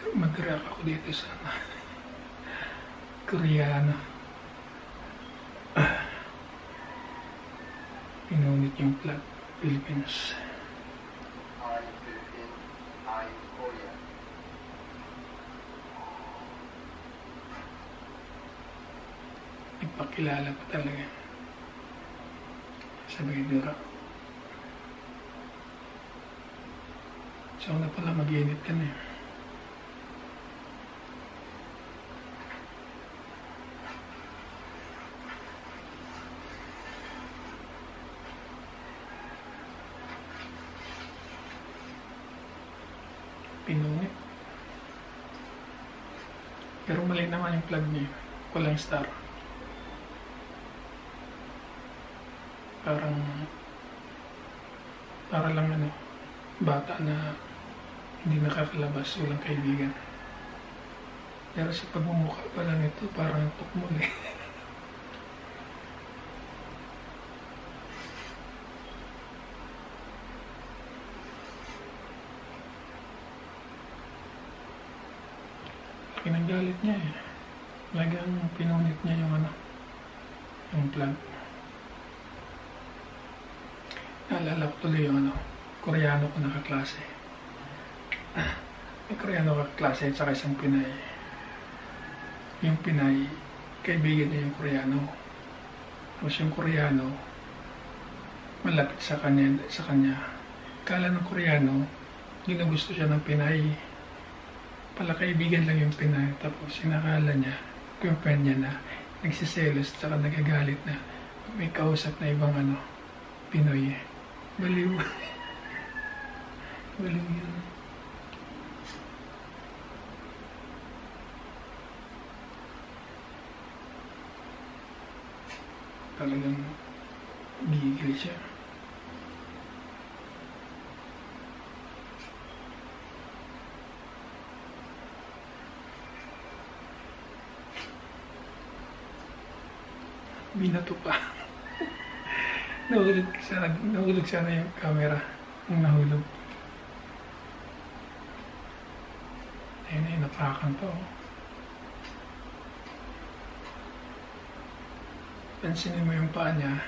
mag-react ako dito sa Koreano. Pinunit yung flag, Philippines. I, Philippines, I, Korea. Nagpakilala pa talaga. Sabi dura. So na pala mag-init ka na eh. Pinunit. Pero mali naman yung plug niya. Walang star. Para lang bata na hindi nakakalabas, walang kaibigan. Pero sa pagmumukha pa lang ito, parang tukmol eh. Pinanggalit niya eh. Lagang pinunit niya yung yung plug. Naalala ko tuloy yung Koreano ko nakaklase. May Koreano ko nakaklase at saka isang Pinay. Yung Pinay, kaibigan niya yung Koreano. Tapos yung Koreano, malapit sa kanya. Kala ng Koreano, ginugusto siya ng Pinay. Pala kaibigan lang yung Pinay. Tapos sinakala niya, girlfriend niya na nagsiselos at saka nagagalit na may kausap na ibang Pinoy. Baliw. Baliw yun. Talagang gigil siya. Binato pa. Nahulog sana yung camera nung nahulog. Ayun ay napakan to. Pansinin mo yung paa niya.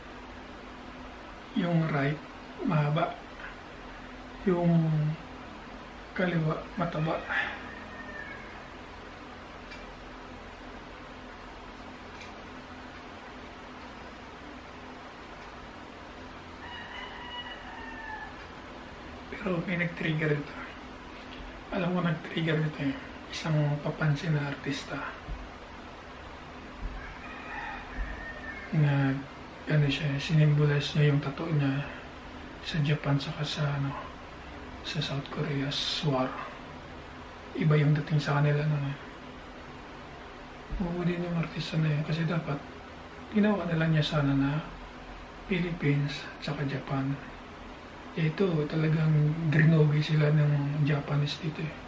Yung right, mahaba. Yung kaliwa, mataba. Pero may nag-trigger ito. Alam ko nag-trigger ito eh. Isang papansin na artista. Na siya, sinimbolize niya yung tattoo niya sa Japan saka sa South Korea's war. Iba yung dating sa kanila nun eh. Huwag din yung artista na yun kasi dapat ginawa nila niya sana na Philippines saka Japan. Ito, talagang grinogi sila ng Japanese dito eh.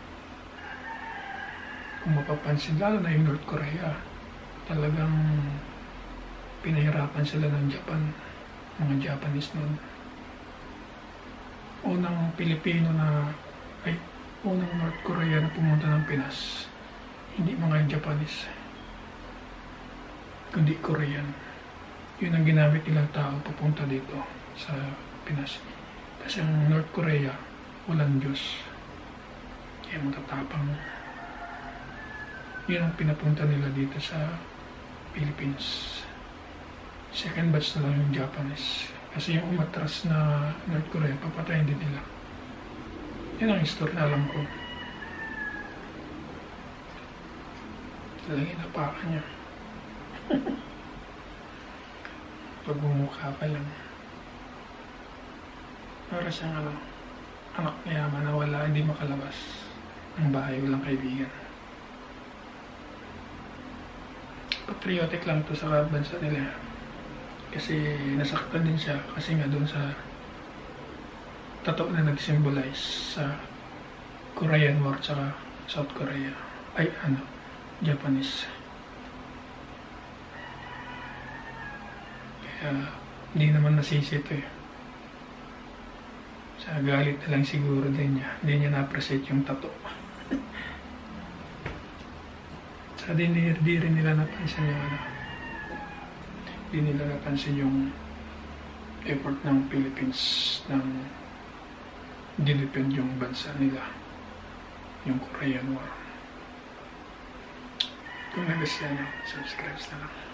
Kung mapapansin, lalo na yung North Korea, talagang pinahirapan sila ng Japan, mga Japanese noon. Unang Pilipino unang North Korea na pumunta ng Pinas, hindi mga Japanese, kundi Korean. Yun ang ginamit nilang tao papunta dito sa Pinas. Kasi ang North Korea, walang Diyos. Kaya matatapang. Yun ang pinapunta nila dito sa Philippines. Second batch na lang yung Japanese. Kasi yung umatras na North Korea, papatayin din nila. Yan ang history na alam ko. Talagang inapakan niya. Pagmumukha pa lang. Para siyang anak mayaman na wala, hindi makalabas ng bahay, walang kaibigan. Patriotic lang to sa bansa nila. Kasi nasaktan din siya kasi nga doon sa tattoo na nag-symbolize sa Korean War tsaka South Korea. Japanese. Kaya hindi naman nasisi ito eh. Sa galit na lang siguro din niya. Hindi niya na-appreciate yung tattoo. Sa di rin nila napansin yung di nila napansin yung effort ng Philippines ng dinipend yung bansa nila, yung Korean War. Kung nagustuhan nyo, subscribe na lang.